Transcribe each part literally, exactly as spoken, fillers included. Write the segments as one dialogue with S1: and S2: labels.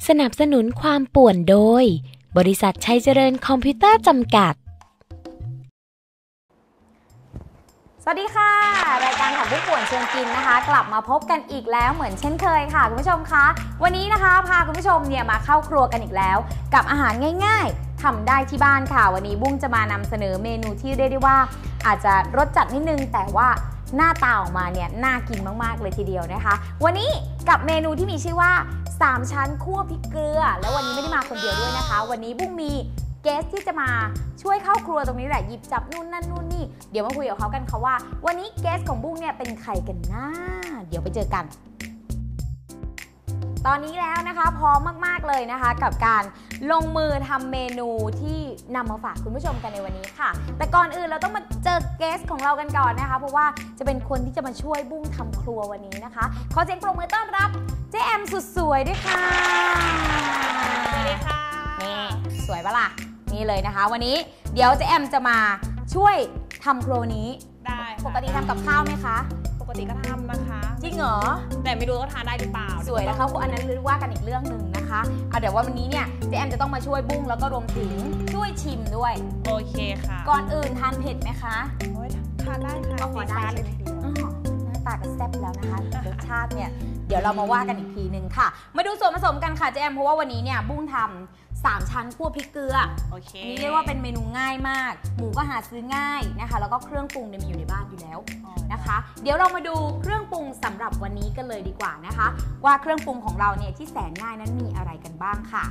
S1: สนับสนุนความป่วนโดยบริษัทชัยเจริญคอมพิวเตอร์จำกัด
S2: สวัสดีค่ะรายการของผู้ป่วนเชิญกินนะคะกลับมาพบกันอีกแล้วเหมือนเช่นเคยค่ะคุณผู้ชมคะวันนี้นะคะพาคุณผู้ชมเนี่ยมาเข้าครัวกันอีกแล้วกับอาหารง่ายๆทำได้ที่บ้านค่ะวันนี้บุ้งจะมานำเสนอเมนูที่เรียกได้ว่าอาจจะรสจัดนิดนึงแต่ว่าหน้าตาออกมาเนี่ยน่ากินมากๆเลยทีเดียวนะคะวันนี้กับเมนูที่มีชื่อว่าสามชั้นคั่วพริกเกลือแล้ววันนี้ไม่ได้มาคนเดียวด้วยนะคะวันนี้บุ้งมีเกสที่จะมาช่วยเข้าครัวตรงนี้แหละหยิบจับนู่นนั่นนู่นนี่เดี๋ยวมาคุยกับเขากันค่ะว่าวันนี้เกสของบุ้งเนี่ยเป็นใครกันนะเดี๋ยวไปเจอกันตอนนี้แล้วนะคะพร้อมมากๆเลยนะคะกับการลงมือทำเมนูที่นำมาฝากคุณผู้ชมกันในวันนี้ค่ะแต่ก่อนอื่นเราต้องมาเจอเกสของเรากันก่อนนะคะเพราะว่าจะเป็นคนที่จะมาช่วยบุ้งทำครัววันนี้นะคะขอเสียงปรบมือต้อนรับเจ๊แอมสุดสวยด้วยค่ะ
S3: สวัสดีค่ะ
S2: นี่สวยปะล่ะนี่เลยนะคะวันนี้เดี๋ยวเจ๊แอมจะมาช่วยทำครัวนี้
S3: ได้
S2: ปกติทำกับข้าวไหมคะ
S3: ปกติก็ทำนะคะ
S2: จริงเหรอ
S3: แต่ไม่รู้ว่าทานได้หรือเปล่า
S2: สวยแล้วค่ะอันนั้นรู้ว่ากันอีกเรื่องหนึ่งนะคะเอาเดี๋ยวว่าวันนี้เนี่ยเจ๊แอมจะต้องมาช่วยบุ้งแล้วก็รวมถึงช่วยชิมด้วย
S3: โอเคค่ะ
S2: ก่อนอื่นทานเผ็ดไหมคะ
S3: โอ้ยทานได้ค่ะ
S2: ขอได้เลยหน้าตาก็แซ่บแล้วนะคะรสชาติเนี่ยเดี๋ยวเรามาว่ากันอีกทีนึงค่ะมาดูส่วนผสมกันค่ะเจ๊แอมเพราะว่าวันนี้เนี่ยบุ้งทำสามชั้นคั่วพริกเกลือ
S3: โอเค
S2: อันนี้เรียกว่าเป็นเมนูง่ายมากหมูก็หาซื้อง่ายนะคะแล้วก็เครื่องปรุงเนี่ยมีอยู่ในบ้านอยู่แล้วนะคะเดี๋ยวเรามาดูเครื่องปรุงสำหรับวันนี้กันเลยดีกว่านะคะว่าเครื่องปรุงของเราเนี่ยที่แสนง่ายนั้นมีอะไรกันบ้างค่ะ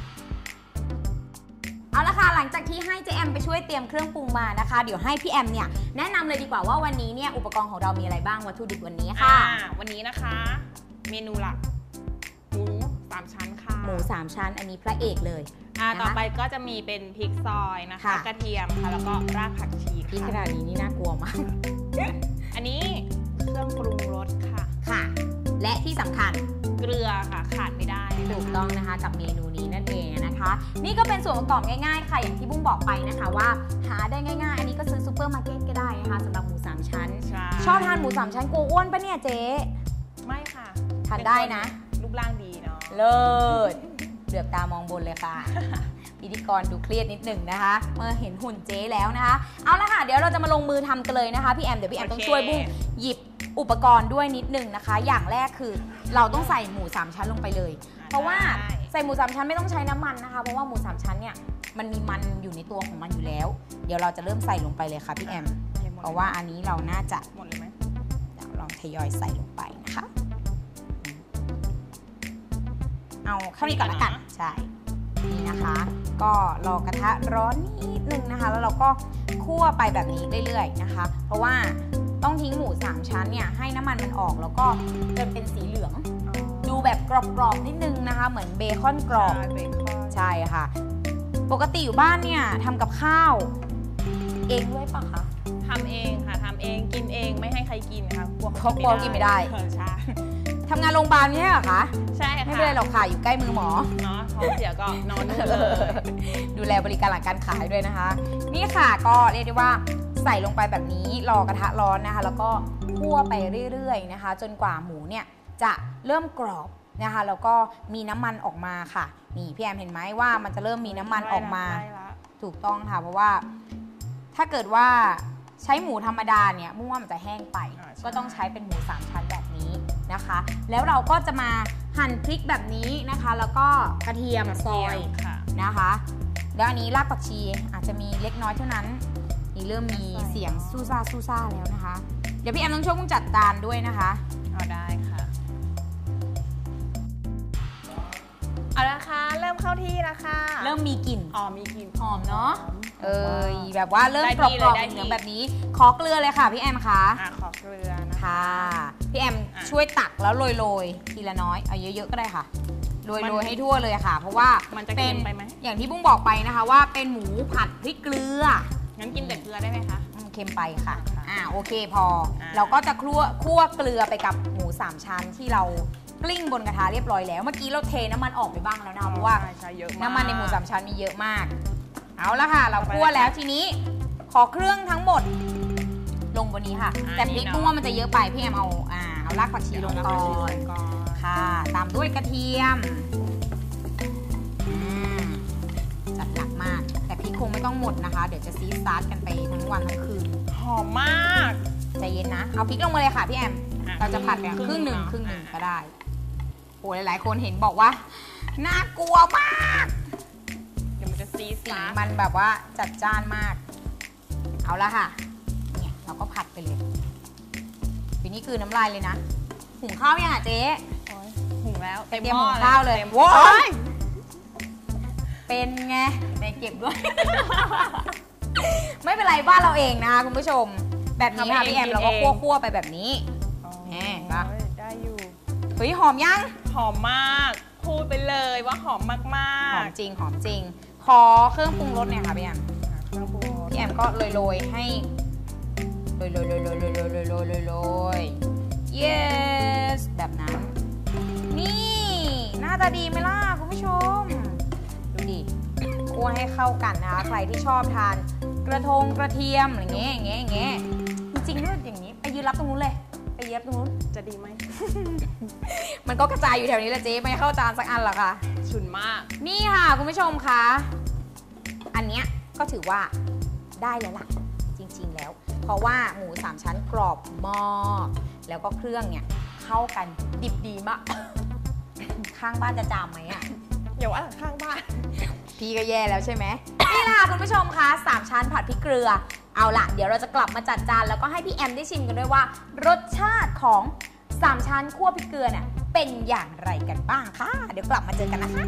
S2: เอาละค่ะหลังจากที่ให้เจ๊แอมไปช่วยเตรียมเครื่องปรุงมานะคะเดี๋ยวให้พี่แอมเนี่ยแนะนำเลยดีกว่าว่าวันนี้เนี่ยอุปกรณ์ของเรามีอะไรบ้างวัตถุดิบวันนี้ค่ะ
S3: วันนี้นะคะเมนูหลักหมูสามชั้นค่ะ
S2: หมูสามชั้นอันนี้พระเอกเลย
S3: อ่าต่อไปก็จะมีเป็นพริกซอยนะคะกระเทียมค่ะแล้วก็รากผักชี
S2: พริกขนาดนี้นี่น่ากลัวมาก
S3: อันนี้เครื่องปรุงรสค่ะ
S2: ค่ะและที่สำคัญ
S3: เกลือค่ะขาดไม่ได้
S2: ถูกต้องนะคะกับเมนูนี้นั่นเองนะคะนี่ก็เป็นส่วนประกอบง่ายๆค่ะอย่างที่บุ้งบอกไปนะคะว่าหาได้ง่ายๆอันนี้ก็ซื้อซูเปอร์มาร์เก็ตก็ได้นะคะสำหรับหมูสามชั้นชอบทานหมูสามชั้นกลัวอ้วนปะเนี่ยเจ๊
S3: ไม่ค่ะ
S2: ทานได้นะ
S3: รูปร่างดีเนาะ
S2: เลิศเดือบตามองบนเลยค่ะพิธีกรดูเครียดนิดหนึ่งนะคะเมื่อเห็นหุ่นเจ๊แล้วนะคะเอาละค่ะเดี๋ยวเราจะมาลงมือทำกันเลยนะคะพี่แอมเดี๋ยวพี่แอมต้องช่วยบุ้งหยิบอุปกรณ์ด้วยนิดหนึ่งนะคะอย่างแรกคือเราต้องใส่หมูสามชั้นลงไปเลยเพราะว่าใส่หมูสามชั้นไม่ต้องใช้น้ำมันนะคะเพราะว่าหมูสามชั้นเนี่ยมันมีมันอยู่ในตัวของมันอยู่แล้วเดี๋ยวเราจะเริ่มใส่ลงไปเลยค่ะพี่แอมเพราะว่าอันนี้เราน่าจะ
S3: หมดเลยไหม
S2: เดี๋ยวลองทยอยใส่ลงไปนะคะเอาเข้านี้ก่อนละกันใช่นี่นะคะก็รอกระทะร้อนนิดนึงนะคะแล้วเราก็คั่วไปแบบนี้เรื่อยๆนะคะเพราะว่าต้องทิ้งหมูสามชั้นเนี่ยให้น้ำมันมันออกแล้วก็จนเป็นสีเหลืองดูแบบกรอบๆนิดนึงนะคะเหมือนเบคอนกรอบใช่ค่ะปกติอยู่บ้านเนี่ยทำกับข้าวเองด้วยปะคะ
S3: ทำเองค่ะทำเองกินเองไม่ให้ใครกินค่ะ
S2: กลัวเขากลัวกินไม่ได้
S3: ใช่
S2: ทำงานโรงพยาบาลนี่เหรอคะ
S3: ใช่ค่ะ
S2: ไม่เป็นไรหรอกค่ะอยู่ใกล้มือหมอ
S3: เนาะท้องเสียก็นอนนู่นเลย
S2: ดูแลบริการหลังการขายด้วยนะคะนี่ค่ะก็เรียกได้ว่าใส่ลงไปแบบนี้รอกระทะร้อนนะคะแล้วก็คั่วไปเรื่อยๆนะคะจนกว่าหมูเนี่ยจะเริ่มกรอบนะคะแล้วก็มีน้ำมันออกมาค่ะนี่พี่แอมเห็นไหมว่ามันจะเริ่มมีน้ำมันออกมาถูกต้องค่ะเพราะว่าถ้าเกิดว่าใช้หมูธรรมดาเนี่ยมุ่งว่ามันจะแห้งไปก็ต้องใช้เป็นหมูสามชั้นแบบนี้นะคะแล้วเราก็จะมาหั่นพริกแบบนี้นะคะแล้วก็กระเทียมซอยนะคะแล้วอันนี้รากผักชีอาจจะมีเล็กน้อยเท่านั้นนี่เริ่มมีเสียงซูซ่าซูซ่าแล้วนะคะเดี๋ยวพี่แอมต้องช่วยมุ่งจัดจานด้วยนะคะ
S3: เอาได้ค่ะเอาละค่ะเริ่มเข้าที่แล้วค่ะ
S2: เริ่มมีกลิ่น
S3: อ๋อมีกลิ่น
S2: หอมเนาะเออแบบว่าเริ่มกรอบๆเหลืองแบบนี้ขอเกลือเลยค่ะพี่แอมคะ
S3: อ่ะขอเกลือนะคะ
S2: พี่แอมช่วยตักแล้วโรยๆทีละน้อยเอาเยอะๆก็ได้ค่ะโรยๆให้ทั่วเลยค่ะเพราะว่า
S3: มันจะเค็มไปไหม
S2: อย่างที่บุ้งบอกไปนะคะว่าเป็นหมูผัดพริกเกลือ
S3: งั้นกินแต่เกลือได้ไหมคะ
S2: เค็มไปค่ะอ่าโอเคพอเราก็จะคั่วคั่วเกลือไปกับหมูสามชั้นที่เรากลิ้งบนกระทะเรียบร้อยแล้วเมื่อกี้เราเทน้ำมันออกไปบ้างแล้วนะเพราะว่าน้ำมันในหมูสามชั้นมีเยอะมากเอาละค่ะเราคั่วแล้วทีนี้ขอเครื่องทั้งหมดลงบนนี้ค่ะแต่พริกบุ้งว่ามันจะเยอะไปพี่แอมเอาอ่าเอารากผักชีลงก่อนค่ะตามด้วยกระเทียมคงไม่ต้องหมดนะคะเดี๋ยวจะซีซาร์ดกันไปทั้งวันทั้งคืน
S3: หอมมาก
S2: ใจเย็นนะเอาพริกลงมาเลยค่ะพี่แอมเราจะผัดกันครึ่งหนึ่ง
S3: เนาะ
S2: ครึ่งหนึ่งก็ได้โอ้หลายๆคนเห็นบอกว่าน่ากลัวมาก
S3: เดี๋ยวมันจะซี
S2: สี
S3: ซ่า
S2: มันแบบว่าจัดจ้านมากเอาละค่ะเนี่ยเราก็ผัดไปเลยปีนี้คือน้ำลายเลยนะหุงข้าวยังอ่ะเจ๊
S3: หุงแล้ว
S2: เตรียมหุงข้าวเลยว้ายเป็นไงในเก็บด้วย ไม่เป็นไรบ้านเราเองนะคะคุณผู้ชมแบบนี้ค่ะพี่แอมเราก็คั่วๆไปแบบนี้แหมปะ
S3: ได้อยู่
S2: เฮ้ยหอมยัง
S3: หอมมากพูดไปเลยว่าหอมมากๆ
S2: หอมจริงหอมจริงขอเครื่องปรุงรสเนี่ยค่ะพี่แอมพี่แอมก็โรยๆให้โรยๆโรยๆโรยๆโรยๆโรยๆโรยๆโรย yes แบบนั้นนี่หน้าตาดีไหมล่ะคุณผู้ชมดูดิคั่วให้เข้ากันนะคะใครที่ชอบทานกระทงกระเทียมอะไรเงี้ยอย่างเงี้ยอย่างเงี้ยจริงๆด้วยอย่างนี้ไปยืนรับตรงนู้นเลยไปยืนรับตรงนู้น
S3: จะดีไหม
S2: มันก็กระจายอยู่แถวนี้แหละเจ๊ไม่เข้าจานสักอันหรอกค่ะ
S3: ฉุนมาก
S2: นี่ค่ะคุณผู้ชมคะอันเนี้ยก็ถือว่าได้แล้วล่ะจริงๆแล้วเพราะว่าหมูสามชั้นกรอบมากแล้วก็เครื่องเนี่ยเข้ากันดิบดีมาก ข้างบ้านจะจามไหมอ่ะ
S3: เดี๋ยวว่าข้างบ้าน
S2: พี่ก็แย่แล้วใช่ไหม นี่ล่ะคุณผู้ชมคะสามชั้นผัดพริกเกลือเอาล่ะเดี๋ยวเราจะกลับมาจัดจานแล้วก็ให้พี่แอมได้ชิมกันด้วยว่ารสชาติของสามชั้นคั่วพริกเกลือเนี่ยเป็นอย่างไรกันบ้างค่ะเดี๋ยวกลับมาเจอกันนะคะ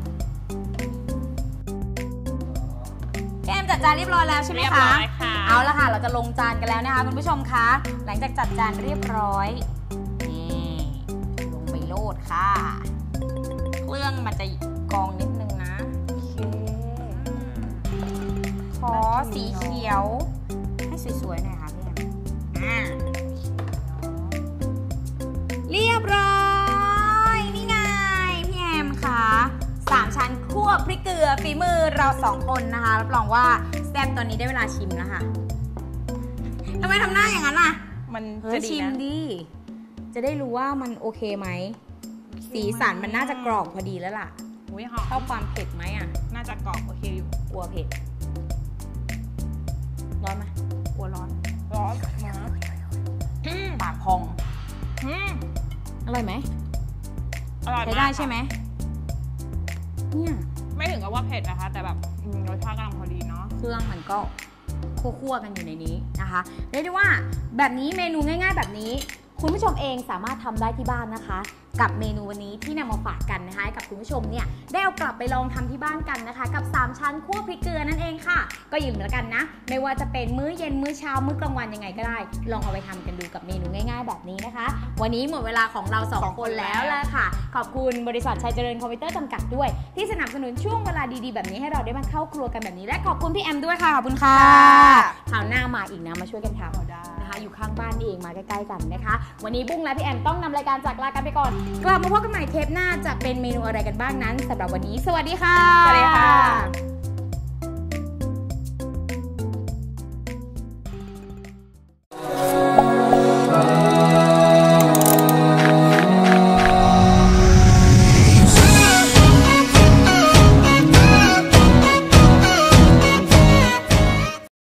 S2: พี่แอมจัดจานเรียบร้อยแล้วใช่ไหมคะเอาละค่ะเราจะลงจานกันแล้วนะคะคุณผู้ชมคะหลังจากจัดจานเรียบร้อยนี่ลงไปโลดค่ะเครื่องมันจะกองนิดนึงนะขอสีเขียวให้สวยๆหน่อยค่ะพี่แอมอ่าเรียบร้อยนี่ไงพี่แอมค่ะสามชั้นคั่วพริกเกลือฝีมือเราสองคนนะคะรับรองว่าแซ่บตอนนี้ได้เวลาชิมแล้วค่ะทำไมทำหน้าอย่างนั้นล่ะ
S3: มัน
S2: จะชิมดิจะได้รู้ว่ามันโอเคไหมสีสันมันน่าจะกรอบพอดีแล้วล่ะชอบความเผ็ดไหมอ่ะ
S3: น่าจะกรอบโอเคอยู่
S2: กลัวเผ็ดร้อนไหมกลัวร้อน
S3: ร้อนนะ
S2: ปากพองอร่อยไหม
S3: อร่อย
S2: ใช้ได้ใช่ไหมเนี่ย
S3: ไม่ถึงกับว่าเผ็ดนะคะแต่แบบรสชาติกำลังพอดีเนาะ
S2: เครื่องมันก็คั่วๆกันอยู่ในนี้นะคะเรียกได้ว่าแบบนี้เมนูง่ายๆแบบนี้คุณผู้ชมเองสามารถทำได้ที่บ้านนะคะกับเมนูวันนี้ที่นำมาฝากกันนะคะให้กับคุณผู้ชมเนี่ยได้เอากลับไปลองทำที่บ้านกันนะคะกับสามชั้นคั่วพริกเกลือนั่นเองค่ะก็อย่าลืมแล้วกันนะไม่ว่าจะเป็นมื้อเย็นมื้อเช้ามื้อกลางวันยังไงก็ได้ลองเอาไปทำกันดูกับเมนูง่ายๆแบบนี้นะคะวันนี้หมดเวลาของเราสองคนแล้วแหละค่ะขอบคุณบริษัทชัยเจริญคอมพิวเตอร์จำกัดด้วยที่สนับสนุนช่วงเวลาดีๆแบบนี้ให้เราได้มาเข้าครัวกันแบบนี้และขอบคุณพี่แอมด้วยค่ะขอบคุณค่ะคราวหน้ามาอีกนะมาช่วยกันทำนะคะอยู่ข้างบ้านนี่เองมาใกล้ๆกันนะคะวันนี้บุ้งและพี่แอมต้องนำรายการจากลากันไปก่อนกลับมาพบกันใหม่เทปหน้าจะเป็นเมนูอะไรกันบ้างนั้นสำหรับวันนี้สวัสดีค่ะ
S3: สวัสดีค่ะ